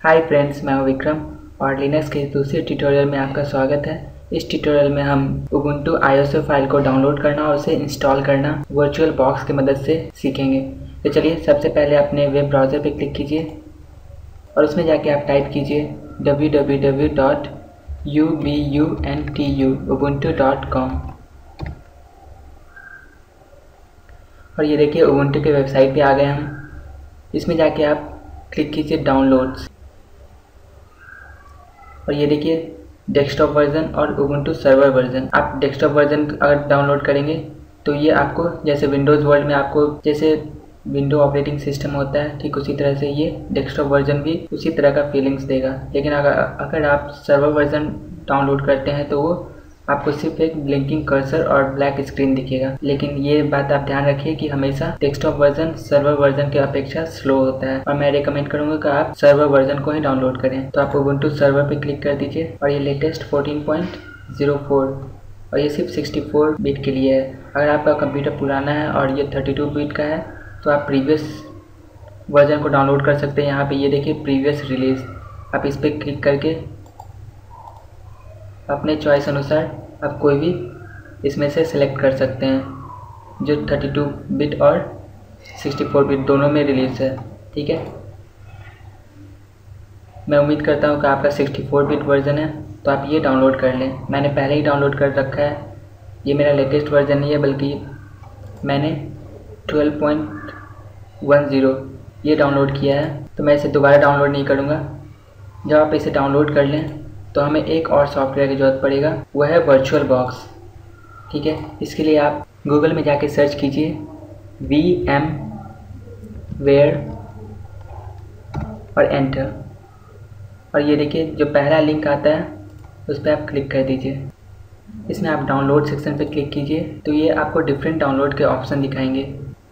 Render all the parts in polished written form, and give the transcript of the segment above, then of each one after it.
Hi friends, मैं हूं विक्रम और लिनक्स के दूसरे ट्यूटोरियल में आपका स्वागत है। इस ट्यूटोरियल में हम उबुंटू आईएसओ फाइल को डाउनलोड करना और उसे इंस्टॉल करना वर्चुअल बॉक्स की मदद से सीखेंगे। तो चलिए, सबसे पहले अपने वेब ब्राउज़र पर क्लिक कीजिए और उसमें जाके आप टाइप कीजिए www.ubuntu.com और ये देखिए उबुंटू के वेबसाइट पे आ गए हम। इसमें जाके आप क्लिक कीजिए डाउनलोड्स और ये देखिए डेस्कटॉप वर्जन और उबुंटू सर्वर वर्जन। आप डेस्कटॉप वर्जन अगर डाउनलोड करेंगे तो ये आपको जैसे विंडोज़ वर्ल्ड में आपको जैसे विंडो ऑपरेटिंग सिस्टम होता है, ठीक उसी तरह से ये डेस्कटॉप वर्जन भी उसी तरह का फीलिंग्स देगा। लेकिन अगर आप सर्वर वर्जन डाउनलोड करते हैं तो वो आपको सिर्फ एक ब्लिंकिंग कर्सर और ब्लैक स्क्रीन दिखेगा। लेकिन ये बात आप ध्यान रखिए कि हमेशा डेस्कटॉप वर्जन सर्वर वर्जन के अपेक्षा स्लो होता है और मैं रेकमेंड करूंगा कि आप सर्वर वर्जन को ही डाउनलोड करें। तो आप उबुंटू सर्वर पे क्लिक कर दीजिए और ये लेटेस्ट 14.04 और ये सिर्फ 64 बिट के लिए है। अगर आपका कंप्यूटर पुराना है और ये 32 बिट का है तो आप प्रीवियस वर्जन को डाउनलोड कर सकते हैं। यहाँ पे ये देखिए प्रीवियस रिलीज, आप इस पर क्लिक करके अपने चॉइस अनुसार आप कोई भी इसमें से सिलेक्ट कर सकते हैं जो 32 बिट और 64 बिट दोनों में रिलीज़ है। ठीक है, मैं उम्मीद करता हूँ कि आपका 64 बिट वर्जन है तो आप ये डाउनलोड कर लें। मैंने पहले ही डाउनलोड कर रखा है। ये मेरा लेटेस्ट वर्जन नहीं है बल्कि मैंने 12.10 ये डाउनलोड किया है, तो मैं इसे दोबारा डाउनलोड नहीं करूँगा। जब आप इसे डाउनलोड कर लें तो हमें एक और सॉफ्टवेयर की ज़रूरत पड़ेगा, वह है वर्चुअल बॉक्स। ठीक है, इसके लिए आप गूगल में जाके सर्च कीजिए VMware और एंटर और ये देखिए जो पहला लिंक आता है उस पर आप क्लिक कर दीजिए। इसमें आप डाउनलोड सेक्शन पे क्लिक कीजिए तो ये आपको डिफरेंट डाउनलोड के ऑप्शन दिखाएंगे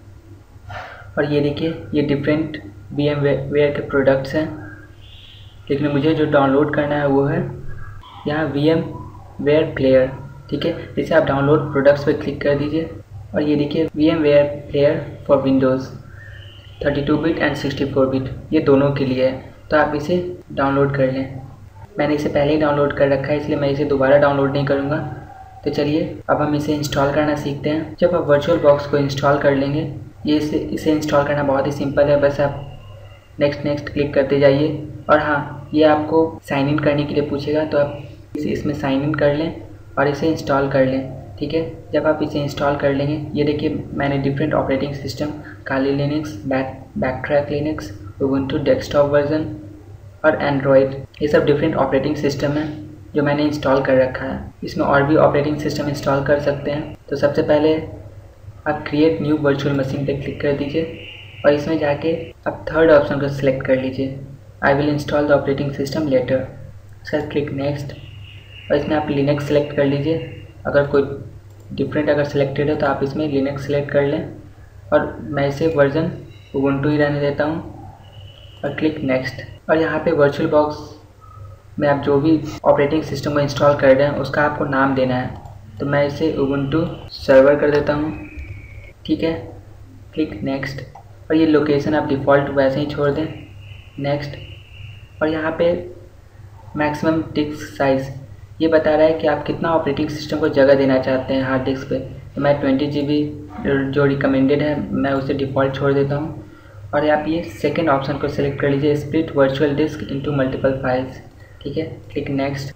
और ये देखिए ये डिफरेंट VMware के प्रोडक्ट्स हैं। लेकिन मुझे जो डाउनलोड करना है वो है यहाँ VMware प्लेयर। ठीक है, इसे आप डाउनलोड प्रोडक्ट्स पे क्लिक कर दीजिए और ये देखिए VMware player for Windows 32 bit and 64 bit, ये दोनों के लिए है। तो आप इसे डाउनलोड कर लें। मैंने इसे पहले ही डाउनलोड कर रखा है इसलिए मैं इसे दोबारा डाउनलोड नहीं करूँगा। तो चलिए अब हम इसे इंस्टॉल करना सीखते हैं। जब आप वर्चुअल बॉक्स को इंस्टॉल कर लेंगे, ये इसे इंस्टॉल करना बहुत ही सिंपल है। बस आप नेक्स्ट क्लिक करते जाइए और हाँ, ये आपको साइन इन करने के लिए पूछेगा तो आप इसमें साइन इन कर लें और इसे इंस्टॉल कर लें। ठीक है, जब आप इसे इंस्टॉल कर लेंगे, ये देखिए मैंने different operating system Kali Linux, BackTrack Linux, Ubuntu desktop version और एंड्रॉयड, ये सब डिफरेंट ऑपरेटिंग सिस्टम है जो मैंने इंस्टॉल कर रखा है। इसमें और भी ऑपरेटिंग सिस्टम इंस्टॉल कर सकते हैं। तो सबसे पहले आप क्रिएट न्यू वर्चुअल मशीन पर क्लिक कर दीजिए और इसमें जाके आप थर्ड ऑप्शन को सिलेक्ट कर लीजिए, I will install the operating system later. उसका क्लिक नेक्स्ट और इसमें आप लिनक्स सेलेक्ट कर लीजिए। अगर कोई डिफरेंट अगर सिलेक्टेड है तो आप इसमें लिनक्स सेलेक्ट कर लें और मैं इसे वर्जन उबुंटू ही रहने देता हूँ और क्लिक नेक्स्ट। और यहाँ पे वर्चुअल बॉक्स में आप जो भी ऑपरेटिंग सिस्टम को इंस्टॉल कर रहे हैं उसका आपको नाम देना है। तो मैं इसे उबुंटू सर्वर कर देता हूँ। ठीक है, क्लिक नेक्स्ट और ये लोकेशन आप डिफ़ॉल्ट वैसे ही छोड़ दें, नेक्स्ट। और यहाँ पे मैक्सिमम डिस्क साइज़ ये बता रहा है कि आप कितना ऑपरेटिंग सिस्टम को जगह देना चाहते हैं हार्ड डिस्क पे। तो मैं 20 GB जो रिकमेंडेड है मैं उसे डिफ़ॉल्ट छोड़ देता हूँ। और आप ये सेकंड ऑप्शन को सिलेक्ट कर लीजिए, split virtual disk into multiple files. ठीक है, क्लिक नेक्स्ट।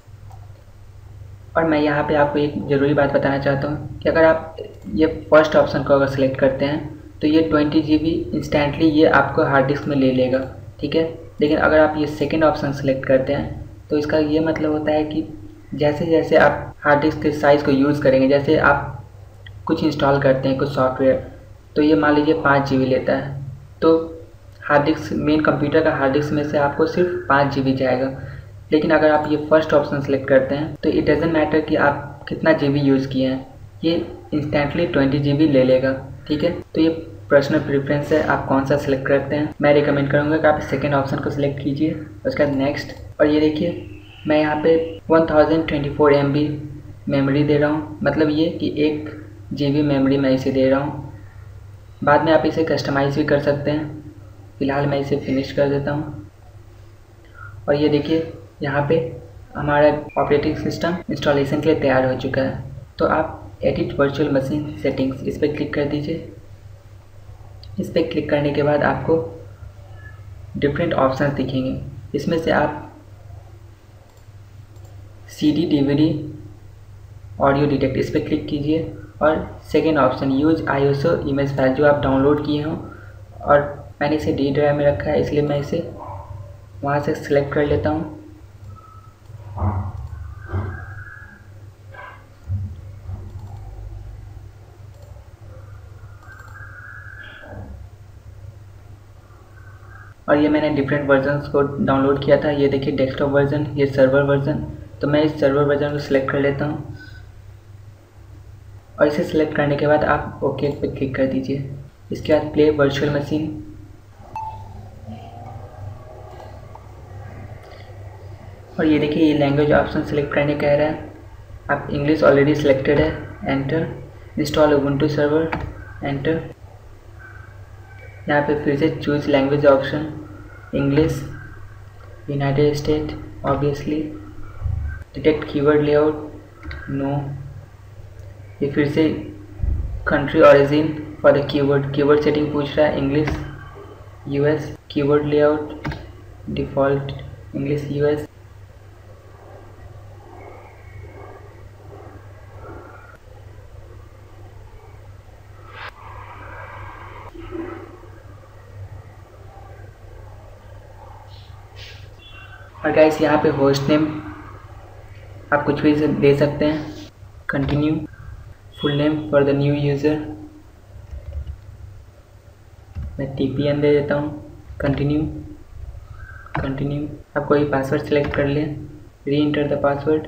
और मैं यहाँ पे आपको एक ज़रूरी बात बताना चाहता हूँ कि अगर आप ये फर्स्ट ऑप्शन को अगर सिलेक्ट करते हैं तो ये 20 GB इंस्टेंटली ये आपको हार्ड डिस्क में ले लेगा। ठीक है, लेकिन अगर आप ये सेकंड ऑप्शन सेलेक्ट करते हैं तो इसका ये मतलब होता है कि जैसे जैसे आप हार्ड डिस्क के साइज़ को यूज़ करेंगे, जैसे आप कुछ इंस्टॉल करते हैं कुछ सॉफ्टवेयर, तो ये मान लीजिए 5 GB लेता है तो हार्ड डिस्क मेन कंप्यूटर का हार्ड डिस्क में से आपको सिर्फ 5 GB जाएगा। लेकिन अगर आप ये फर्स्ट ऑप्शन सेलेक्ट करते हैं तो इट डजेंट मैटर कि आप कितना GB यूज़ किए हैं, ये इंस्टेंटली 20 GB ले लेगा। ठीक है, तो ये पर्सनल प्रेफरेंस है, आप कौन सा सिलेक्ट करते हैं। मैं रिकमेंड करूँगा कि आप सेकेंड ऑप्शन को सिलेक्ट कीजिए, उसके बाद नेक्स्ट। और ये देखिए मैं यहाँ पे 1024 MB मेमोरी दे रहा हूँ, मतलब ये कि 1 GB मेमोरी मैं इसे दे रहा हूँ। बाद में आप इसे कस्टमाइज़ भी कर सकते हैं। फ़िलहाल मैं इसे फिनिश कर देता हूँ और ये देखिए यहाँ पे हमारा ऑपरेटिंग सिस्टम इंस्टॉलेशन के लिए तैयार हो चुका है। तो आप एडिट वर्चुअल मशीन सेटिंग्स इस पर क्लिक कर दीजिए। इस पर क्लिक करने के बाद आपको डिफरेंट ऑप्शंस दिखेंगे। इसमें से आप CD DVD ऑडियो डिटेक्ट इस पर क्लिक कीजिए और second option use ISO image file जो आप डाउनलोड किए हों, और मैंने इसे D ड्राइव में रखा है इसलिए मैं इसे वहाँ से सिलेक्ट कर लेता हूँ। और ये मैंने डिफरेंट वर्जन्स को डाउनलोड किया था। ये देखिए डेस्कटॉप वर्जन, ये सर्वर वर्जन। तो मैं इस सर्वर वर्जन को सिलेक्ट कर लेता हूँ और इसे सिलेक्ट करने के बाद आप ओके पे क्लिक कर दीजिए। इसके बाद प्ले वर्चुअल मशीन, और ये देखिए ये लैंग्वेज ऑप्शन सिलेक्ट करने कह रहा है। आप इंग्लिश ऑलरेडी सिलेक्टेड है, enter. Install Ubuntu server, enter. यहाँ पे फिर से choose language option, English, United State obviously, detect keyword layout, no. ये फिर से country origin for the keyword setting पूछ रहा है, English US, keyword layout default English US। और गाइस यहाँ पे होस्ट नेम आप कुछ भी दे सकते हैं, continue. Full name for the new user मैं TPN दे देता हूँ, कंटिन्यू। आप कोई पासवर्ड सेलेक्ट कर लें, री इंटर द पासवर्ड।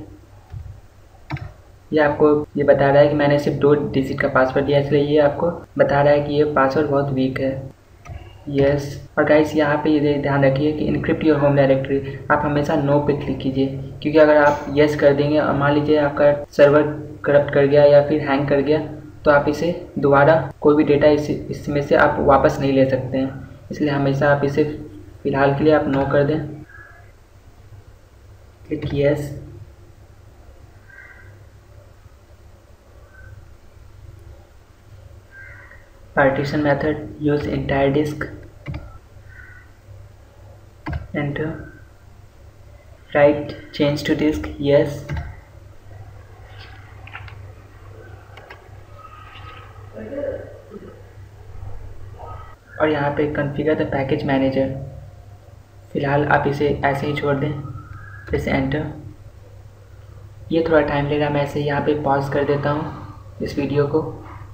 ये आपको ये बता रहा है कि मैंने सिर्फ 2 डिजिट का पासवर्ड दिया, इसलिए ये आपको बता रहा है कि ये पासवर्ड बहुत वीक है। यस। और गाइस यहाँ पे ये ध्यान रखिए कि इनक्रिप्ट योर होम डायरेक्टरी आप हमेशा नो पे क्लिक कीजिए, क्योंकि अगर आप यस कर देंगे और मान लीजिए आपका सर्वर करप्ट कर गया या फिर हैंग कर गया, तो आप इसे दोबारा कोई भी डेटा इसमें से आप वापस नहीं ले सकते हैं। इसलिए हमेशा आप इसे फ़िलहाल के लिए आप नो कर दें, click yes. Partition method use entire disk, enter. Write change to disk, yes. और यहाँ पे कॉन्फ़िगर द पैकेज मैनेजर, फ़िलहाल आप इसे ऐसे ही छोड़ दें, फिर से एंटर। ये थोड़ा टाइम लेगा, मैं इसे यहाँ पे पॉज कर देता हूँ इस वीडियो को।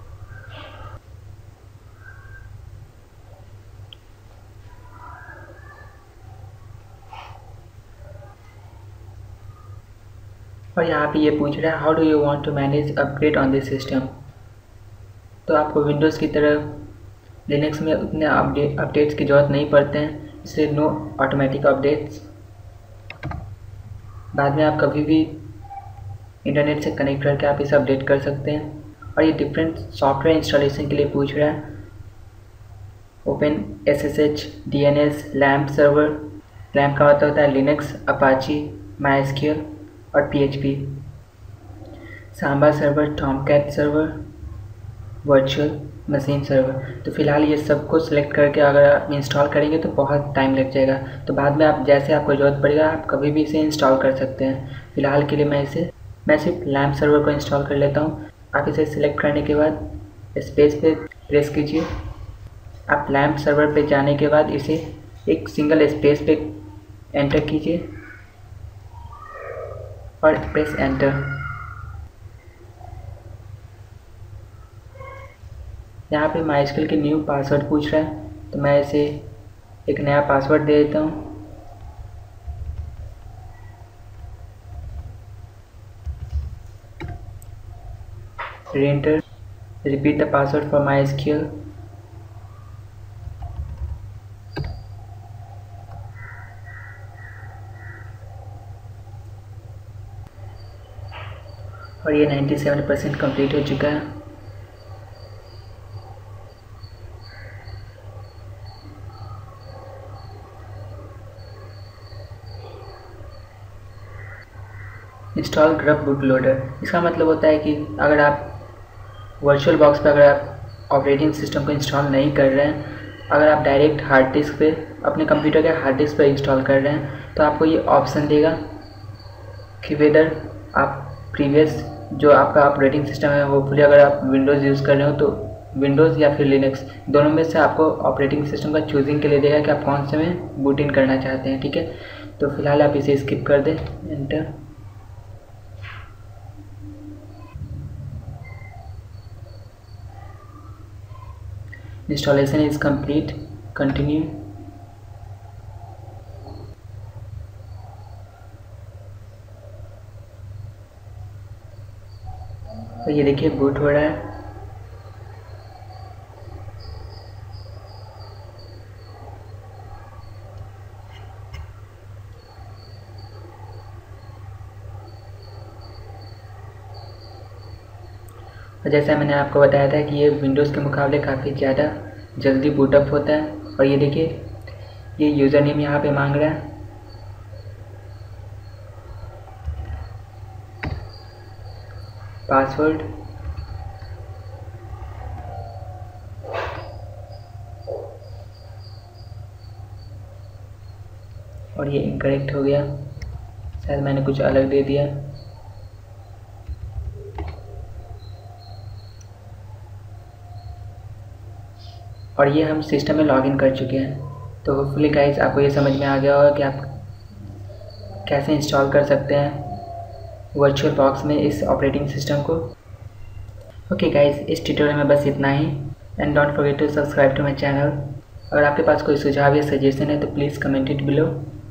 और यहाँ पे ये पूछ रहा है how do you want to manage update on this system. तो आपको विंडोज़ की तरह लिनक्स में उतने अपडेट्स की ज़रूरत नहीं पड़ते हैं, इसलिए नो ऑटोमेटिक अपडेट्स। बाद में आप कभी भी इंटरनेट से कनेक्ट करके आप इसे अपडेट कर सकते हैं। और ये डिफरेंट सॉफ्टवेयर इंस्टॉलेशन के लिए पूछ रहा है, open SSH DNS LAMP server. LAMP का मतलब होता है लिनक्स, अपाची, MySQL और PHP। Samba server, Tomcat server, virtual machine server. तो फिलहाल ये सबको सिलेक्ट करके अगर आप इंस्टॉल करेंगे तो बहुत टाइम लग जाएगा, तो बाद में आप जैसे आपको ज़रूरत पड़ेगा आप कभी भी इसे इंस्टॉल कर सकते हैं। फ़िलहाल के लिए मैं सिर्फ लैम्प सर्वर को इंस्टॉल कर लेता हूँ। आप इसे सिलेक्ट करने के बाद स्पेस पे प्रेस कीजिए। आप लैम्प सर्वर पे जाने के बाद इसे एक सिंगल स्पेस पे एंटर कीजिए और प्रेस एंटर। यहाँ पे MySQL के न्यू पासवर्ड पूछ रहा है, तो मैं इसे एक नया पासवर्ड दे देता हूँ। Reenter, repeat the password for MySQL। और ये 97% कंप्लीट हो चुका है। इंस्टॉल ग्रब बूट लोडर, इसका मतलब होता है कि अगर आप वर्चुअल बॉक्स पर अगर आप ऑपरेटिंग सिस्टम को इंस्टॉल नहीं कर रहे हैं, अगर आप डायरेक्ट हार्ड डिस्क पे अपने कंप्यूटर के हार्ड डिस्क पर इंस्टॉल कर रहे हैं, तो आपको ये ऑप्शन देगा कि वेदर आप प्रीवियस जो आपका ऑपरेटिंग सिस्टम है, होपफुली अगर आप विंडोज़ यूज़ कर रहे हो तो विंडोज़ या फिर लिनक्स, दोनों में से आपको ऑपरेटिंग सिस्टम का चूजिंग के लिए देगा कि आप कौन से में बूट इन करना चाहते हैं। ठीक है, तो फिलहाल आप इसे स्किप कर दें, enter. Installation is complete, continue. तो ये देखिए बूट हो रहा है। और जैसा मैंने आपको बताया था कि ये विंडोज़ के मुकाबले काफ़ी ज़्यादा जल्दी बूटअप होता है। और ये देखिए ये यूज़र नेम यहाँ पे मांग रहा है, पासवर्ड, और ये इनकरेक्ट हो गया, शायद मैंने कुछ अलग दे दिया। और ये हम सिस्टम में लॉगिन कर चुके हैं। तो होपफुली गाइस आपको ये समझ में आ गया होगा कि आप कैसे इंस्टॉल कर सकते हैं वर्चुअल बॉक्स में इस ऑपरेटिंग सिस्टम को। ओके गाइस, इस ट्यूटोरियल में बस इतना ही, and don't forget to subscribe to my channel. अगर आपके पास कोई सुझाव या सजेशन है तो प्लीज़ कमेंट इट बिलो।